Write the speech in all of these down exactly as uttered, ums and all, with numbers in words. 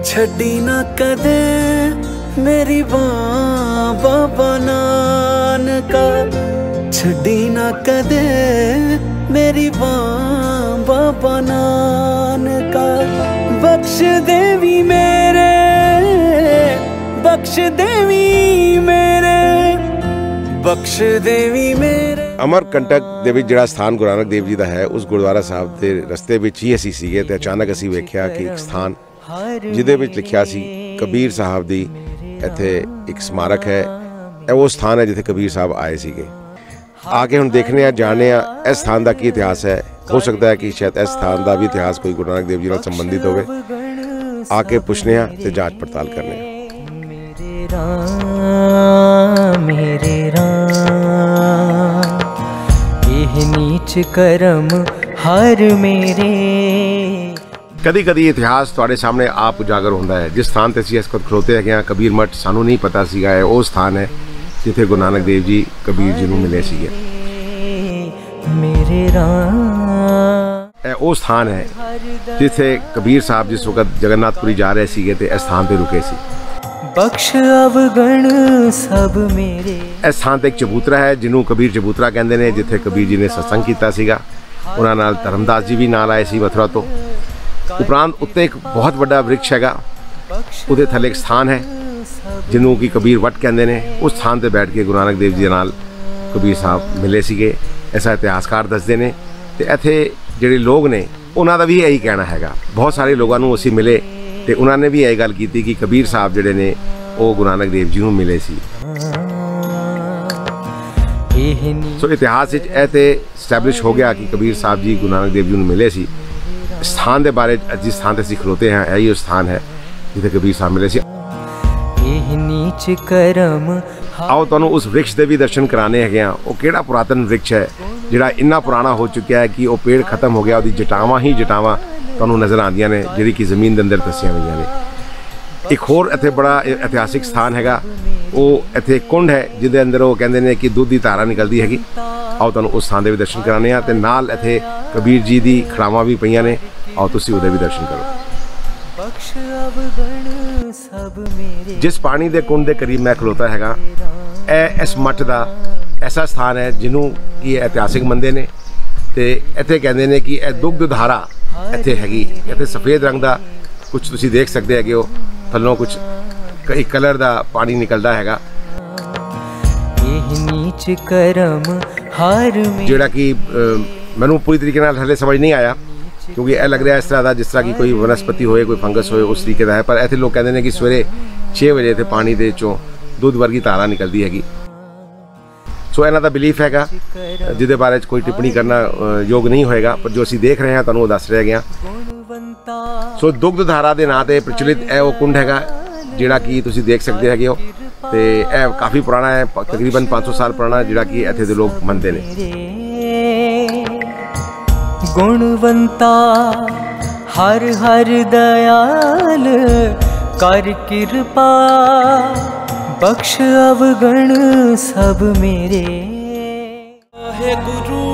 छड़ी ना कदे मेरी बां बाबा नानका, छड़ी ना कदे मेरी बां बाबा नानका। बख्श देवी मेरे, बख्श देवी मेरे, बख्श देवी मेरे। ਅਮਰਕੰਟਕ ਦੇ ਵਿੱਚ ਜਿਹੜਾ ਸਥਾਨ ਗੁਰੂ ਨਾਨਕ ਦੇਵ ਜੀ ਦਾ ਹੈ, ਉਸ ਗੁਰਦੁਆਰਾ ਸਾਹਿਬ ਦੇ ਰਸਤੇ ਵਿੱਚ ਹੀ ਅਸੀਂ ਸੀਗੇ ਤੇ ਅਚਾਨਕ ਅਸੀਂ ਵੇਖਿਆ ਕਿ ਇੱਕ ਸਥਾਨ ਜਿਹਦੇ ਵਿੱਚ ਲਿਖਿਆ ਸੀ ਕਬੀਰ ਸਾਹਿਬ ਦੀ ਇੱਥੇ ਇੱਕ ਸਮਾਰਕ ਹੈ। ਇਹ ਉਹ ਸਥਾਨ ਹੈ ਜਿੱਥੇ ਕਬੀਰ ਸਾਹਿਬ ਆਏ ਸੀਗੇ। ਆ ਕੇ ਹੁਣ ਦੇਖਦੇ ਹਾਂ, ਜਾਣਦੇ ਹਾਂ ਇਸ ਸਥਾਨ ਦਾ ਕੀ ਇਤਿਹਾਸ ਹੈ। ਹੋ ਸਕਦਾ ਹੈ ਕਿ ਸ਼ਾਇਦ ਇਸ ਸਥਾਨ ਦਾ ਵੀ ਇਤਿਹਾਸ ਕੋਈ ਗੁਰੂ ਨਾਨਕ ਦੇਵ ਜੀ ਨਾਲ ਸੰਬੰਧਿਤ ਹੋਵੇ। ਆ ਕੇ ਪੁੱਛਦੇ ਹਾਂ ਤੇ ਜਾਂਚ ਪੜਤਾਲ ਕਰਨੇ ਹਾਂ। मेरे राम ਇਹ ਨੀਚ ਕਰਮ ਹਰ ਮੇਰੇ। ਕਦੀ ਕਦੀ ਇਤਿਹਾਸ ਤੁਹਾਡੇ ਸਾਹਮਣੇ ਆਪ ਉਜਾਗਰ ਹੁੰਦਾ ਹੈ। ਜਿਸ ਸਥਾਨ ਤੇ ਅਸੀਂ ਇਸ ਵਕਤ ਖਲੋਤੇ ਹੈਗੇ ਹਾਂ, ਕਬੀਰ ਮੱਠ, ਸਾਨੂੰ ਨਹੀਂ ਪਤਾ ਸੀਗਾ ਇਹ ਉਹ ਸਥਾਨ ਹੈ ਜਿੱਥੇ ਗੁਰੂ ਨਾਨਕ ਦੇਵ ਜੀ ਕਬੀਰ ਜੀ ਨੂੰ ਮਿਲੇ ਸੀਗੇ। ਮੇਰੇ ਰਾਮ ਇਹ ਉਹ ਸਥਾਨ ਹੈ ਜਿੱਥੇ ਕਬੀਰ ਸਾਹਿਬ ਜਿਸ ਵਕਤ ਜਗਨਨਾਥਪੁਰੀ ਜਾ ਰਹੇ ਸੀਗੇ ਤੇ ਇਸ ਸਥਾਨ ਤੇ ਰੁਕੇ ਸੀ। ਬਖਸ਼ ਅਵਗਣ ਸਭ ਮੇਰੇ। ਇਸ ਥਾਂ ਤੇ ਇੱਕ ਚਬੂਤਰਾ ਹੈ ਜਿਹਨੂੰ ਕਬੀਰ ਚਬੂਤਰਾ ਕਹਿੰਦੇ ਨੇ, ਜਿੱਥੇ ਕਬੀਰ ਜੀ ਨੇ ਸਤਸੰਗ ਕੀਤਾ ਸੀਗਾ। ਉਹਨਾਂ ਨਾਲ ਧਰਮਦਾਸ ਜੀ ਵੀ ਨਾਲ ਆਏ ਸੀ ਮਥੁਰਾ ਤੋਂ। ਉਪਰੰਤ ਉੱਤੇ ਇੱਕ ਬਹੁਤ ਵੱਡਾ ਵ੍ਰਿਕਸ਼ ਹੈਗਾ, ਉਹਦੇ ਥੱਲੇ ਇੱਕ ਸਥਾਨ ਹੈ ਜਿਹਨੂੰ ਕਿ ਕਬੀਰ ਵੱਟ ਕਹਿੰਦੇ ਨੇ। ਉਸ ਸਥਾਨ ਤੇ ਬੈਠ ਕੇ ਗੁਰੂ ਨਾਨਕ ਦੇਵ ਜੀ ਨਾਲ ਕਬੀਰ ਸਾਹਿਬ ਮਿਲੇ ਸੀਗੇ, ਐਸਾ ਇਤਿਹਾਸਕਾਰ ਦੱਸਦੇ ਨੇ। ਤੇ ਇੱਥੇ ਜਿਹੜੇ ਲੋਕ ਨੇ ਉਹਨਾਂ ਦਾ ਵੀ ਇਹੀ ਕਹਿਣਾ ਹੈਗਾ। ਬਹੁਤ ਸਾਰੇ ਲੋਕਾਂ ਨੂੰ ਅਸੀਂ ਮਿਲੇ ਤੇ ਉਹਨਾਂ ਨੇ ਵੀ ਇਹ ਗੱਲ ਕੀਤੀ ਕਿ ਕਬੀਰ ਸਾਹਿਬ ਜਿਹੜੇ ਨੇ ਉਹ ਗੁਰੂ ਨਾਨਕ ਦੇਵ ਜੀ ਨੂੰ ਮਿਲੇ ਸੀ। ਸੋ ਇਤਿਹਾਸ ਵਿੱਚ ਇਹ ਤੇ ਸਟੈਬਲਿਸ਼ ਹੋ ਗਿਆ ਕਿ ਕਬੀਰ ਸਾਹਿਬ ਜੀ ਗੁਰੂ ਨਾਨਕ ਦੇਵ ਜੀ ਨੂੰ ਮਿਲੇ ਸੀ। ਸਥਾਨ ਦੇ ਬਾਰੇ ਜਿਸ ਸਥਾਨ ਤੇ ਅਸੀਂ ਖਲੋਤੇ ਹਾਂ, ਇਹੀ ਉਹ ਸਥਾਨ ਹੈ ਜਿੱਥੇ ਕਬੀਰ ਸਾਹਿਬ ਮਿਲੇ ਸੀ। ਇਹ ਨੀਚ ਕਰਮ। ਆਓ ਤੁਹਾਨੂੰ ਉਸ ਵ੍ਰਿਕਸ਼ ਦੇ ਵੀ ਦਰਸ਼ਨ ਕਰਾਣੇ ਹੈਗੇ ਆ। ਉਹ ਕਿਹੜਾ ਪੁਰਾਤਨ ਵ੍ਰਿਕਸ਼ ਹੈ ਜਿਹੜਾ ਇੰਨਾ ਪੁਰਾਣਾ ਹੋ ਚੁੱਕਿਆ ਹੈ ਕਿ ਉਹ ਪੇੜ ਖਤਮ ਹੋ ਗਿਆ, ਉਹਦੀ ਜਟਾਵਾਂ ਹੀ ਜਟਾਵਾਂ ਤੁਹਾਨੂੰ ਨਜ਼ਰ ਆਉਂਦੀਆਂ ਨੇ ਜਿਹੜੀ ਕਿ ਜ਼ਮੀਨ ਦੇ ਅੰਦਰ ਧਸੀਆਂ ਹੋਈਆਂ ਨੇ। ਇੱਕ ਹੋਰ ਇੱਥੇ ਬੜਾ ਇਤਿਹਾਸਿਕ ਸਥਾਨ ਹੈਗਾ, ਉਹ ਇੱਥੇ ਕੁੰਡ ਹੈ ਜਿਹਦੇ ਅੰਦਰ ਉਹ ਕਹਿੰਦੇ ਨੇ ਕਿ ਦੁੱਧ ਦੀ ਧਾਰਾ ਨਿਕਲਦੀ ਹੈਗੀ। ਆਓ ਤੁਹਾਨੂੰ ਉਸ ਸਥਾਨ ਦੇ ਵੀ ਦਰਸ਼ਨ ਕਰਾਣੇ ਆ। ਤੇ ਨਾਲ ਇੱਥੇ ਕਬੀਰ ਜੀ ਦੀ ਖੜਾਵਾਂ ਵੀ ਪਈਆਂ ਨੇ, ਆਓ ਤੁਸੀਂ ਉਹਦੇ ਵੀ ਦਰਸ਼ਨ ਕਰੋ। ਜਿਸ ਪਾਣੀ ਦੇ ਕੁੰਡ ਦੇ ਕਰੀਬ ਮੈਂ ਖਲੋਤਾ ਹੈਗਾ, ਇਹ ਇਸ ਮੱਠ ਦਾ ਐਸਾ ਸਥਾਨ ਹੈ ਜਿਹਨੂੰ ਕਿ ਇਤਿਹਾਸਿਕ ਮੰਨਦੇ ਨੇ। ਤੇ ਇੱਥੇ ਕਹਿੰਦੇ ਨੇ ਕਿ ਇਹ ਦੁੱਧ ਧਾਰਾ ਇੱਥੇ ਹੈਗੀ। ਇੱਥੇ ਸਫੇਦ ਰੰਗ ਦਾ ਕੁਝ ਤੁਸੀਂ ਦੇਖ ਸਕਦੇ ਹੈਗੇ ਹੋ, ਥੱਲੋਂ ਕੁਝ ਕਈ ਕਲਰ ਦਾ ਪਾਣੀ ਨਿਕਲਦਾ ਹੈਗਾ, ਇਹ ਨੀਚ ਕਰਮ ਹਰ ਜਿਹੜਾ ਕਿ ਮੈਨੂੰ ਪੂਰੀ ਤਰੀਕੇ ਨਾਲ ਹਲੇ ਸਮਝ ਨਹੀਂ ਆਇਆ, ਕਿਉਂਕਿ ਇਹ ਲੱਗ ਰਿਹਾ ਇਸ ਤਰ੍ਹਾਂ ਦਾ ਜਿਸ ਤਰ੍ਹਾਂ ਕਿ ਕੋਈ ਵਨਸਪਤੀ ਹੋਏ, ਕੋਈ ਫੰਗਸ ਹੋਏ, ਉਸ ਤਰੀਕੇ ਦਾ ਹੈ। ਪਰ ਇੱਥੇ ਲੋਕ ਕਹਿੰਦੇ ਨੇ ਕਿ ਸਵੇਰੇ ਛੇ ਵਜੇ ਇੱਥੇ ਪਾਣੀ ਦੇ ਚੋਂ ਦੁੱਧ ਵਰਗੀ ਧਾਰਾ ਨਿਕਲਦੀ ਹੈਗੀ। ਸੋ ਇਹਨਾਂ ਦਾ ਬਿਲੀਫ ਹੈਗਾ ਜਿਹਦੇ ਬਾਰੇ ਕੋਈ ਟਿੱਪਣੀ ਕਰਨਾ ਯੋਗ ਨਹੀਂ ਹੋਏਗਾ, ਪਰ ਜੋ ਅਸੀਂ ਦੇਖ ਰਹੇ ਹਾਂ ਤੁਹਾਨੂੰ ਉਹ ਦੱਸ ਰਹੇ ਹੈਗੇ ਹਾਂ। ਸੋ ਦੁੱਧ ਧਾਰਾ ਦੇ ਨਾਂ ਤੇ ਪ੍ਰਚਲਿਤ ਇਹ ਉਹ ਕੁੰਡ ਹੈਗਾ ਜਿਹੜਾ ਕਿ ਤੁਸੀਂ ਦੇਖ ਸਕਦੇ ਹੈਗੇ ਹੋ। ਤੇ ਇਹ ਕਾਫੀ ਪੁਰਾਣਾ ਹੈ, ਤਕਰੀਬਨ ਪੰਜ ਸੌ ਸਾਲ ਪੁਰਾਣਾ, ਜਿਹੜਾ ਕਿ ਇੱਥੇ ਦੇ ਲੋਕ ਮੰਨਦੇ ਨੇ। ਗੁਣਵੰਤਾ ਹਰ ਹਰ ਦਇਆਲ ਕਰ ਕਿਰਪਾ, ਬਖਸ਼ ਅਵਗਣ ਸਭ ਮੇਰੇ। ਵਾਹਿਗੁਰੂ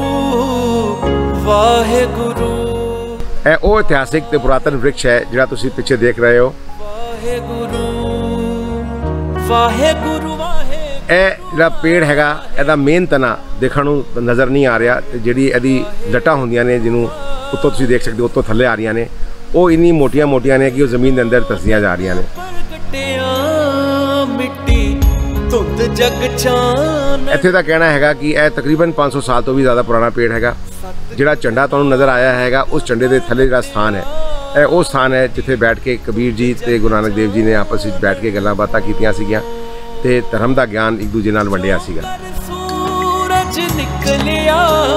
ਵਾਹਿਗੁਰੂ। ਇਹ ਉਹ ਇਤਿਹਾਸਿਕ ਤੇ ਪੁਰਾਤਨ ਵ੍ਰਿਕਸ਼ ਹੈ ਜਿਹੜਾ ਤੁਸੀਂ ਪਿੱਛੇ ਦੇਖ ਰਹੇ ਹੋ। ਵਾਹਿਗੁਰੂ ਵਾਹਿਗੁਰੂ ਵਾਹਿਗੁਰੂ। ਇਹ ਜਿਹੜਾ ਪੇੜ ਹੈਗਾ ਇਹਦਾ ਮੇਨ ਤਨਾ ਦੇਖਣ ਨੂੰ ਨਜ਼ਰ ਨਹੀਂ ਆ ਰਿਹਾ, ਤੇ ਜਿਹੜੀ ਇਹਦੀ ਲਟਾਂ ਹੁੰਦੀਆਂ ਨੇ ਜਿਹਨੂੰ ਉੱਤੋਂ ਤੁਸੀਂ ਦੇਖ ਸਕਦੇ ਹੋ, ਉੱਤੋਂ ਥੱਲੇ ਆ ਰਹੀਆਂ ਨੇ, ਉਹ ਇੰਨੀ ਮੋਟੀਆਂ ਮੋਟੀਆਂ ਨੇ ਕਿ ਉਹ ਜ਼ਮੀਨ ਦੇ ਅੰਦਰ ਧਸੀਆਂ ਜਾ ਰਹੀਆਂ ਨੇ। ਇੱਥੇ ਦਾ ਕਹਿਣਾ ਹੈਗਾ ਕਿ ਇਹ ਤਕਰੀਬਨ ਪੰਜ ਸੌ ਸਾਲ ਤੋਂ ਵੀ ਜ਼ਿਆਦਾ ਪੁਰਾਣਾ ਪੇੜ ਹੈਗਾ। ਜਿਹੜਾ ਝੰਡਾ ਤੁਹਾਨੂੰ ਨਜ਼ਰ ਆਇਆ ਹੈਗਾ, ਉਸ ਝੰਡੇ ਦੇ ਥੱਲੇ ਜਿਹੜਾ ਸਥਾਨ ਹੈ, ਇਹ ਉਹ ਸਥਾਨ ਹੈ ਜਿੱਥੇ ਬੈਠ ਕੇ ਕਬੀਰ ਜੀ ਤੇ ਗੁਰੂ ਨਾਨਕ ਦੇਵ ਜੀ ਨੇ ਆਪਸ ਵਿੱਚ ਬੈਠ ਕੇ ਗੱਲਾਂ ਬਾਤਾਂ ਕੀਤੀਆਂ ਸੀਗੀਆਂ ਤੇ ਧਰਮ ਦਾ ਗਿਆਨ ਇੱਕ ਦੂਜੇ ਨਾਲ ਵੰਡਿਆ ਸੀਗਾ। ਸੂਰਜ ਨਿਕਲਿਆ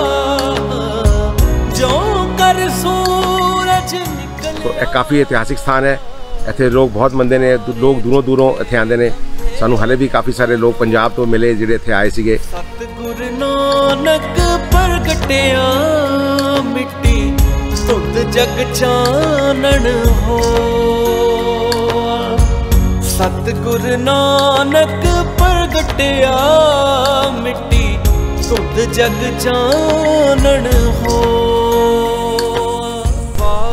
ਜੋ ਕਰ ਸੂਰਜ ਨਿਕਲਿਆ। ਸੋ ਇਹ ਕਾਫੀ ਇਤਿਹਾਸਿਕ ਸਥਾਨ ਹੈ। ਇੱਥੇ ਲੋਕ ਬਹੁਤ ਮੰਨਦੇ ਨੇ, ਲੋਕ ਦੂਰੋਂ ਦੂਰੋਂ ਇੱਥੇ ਆਉਂਦੇ ਨੇ। ਸਾਨੂੰ ਹਲੇ ਵੀ ਕਾਫੀ ਸਾਰੇ ਲੋਕ ਪੰਜਾਬ ਤੋਂ ਮਿਲੇ ਜਿਹੜੇ ਇੱਥੇ ਆਏ ਸੀਗੇ। ਸਤਿਗੁਰ ਨਾਨਕ ਪ੍ਰਗਟਿਆ ਮਿੱਟੀ ਧੁੰਦ ਜਗ ਚਾਨਣ ਹੋ। ਸਤਿਗੁਰ ਨਾਨਕ ਪ੍ਰਗਟਿਆ ਮਿੱਟੀ ਧੁੰਦ ਜਗ ਚਾਨਣ ਹੋ।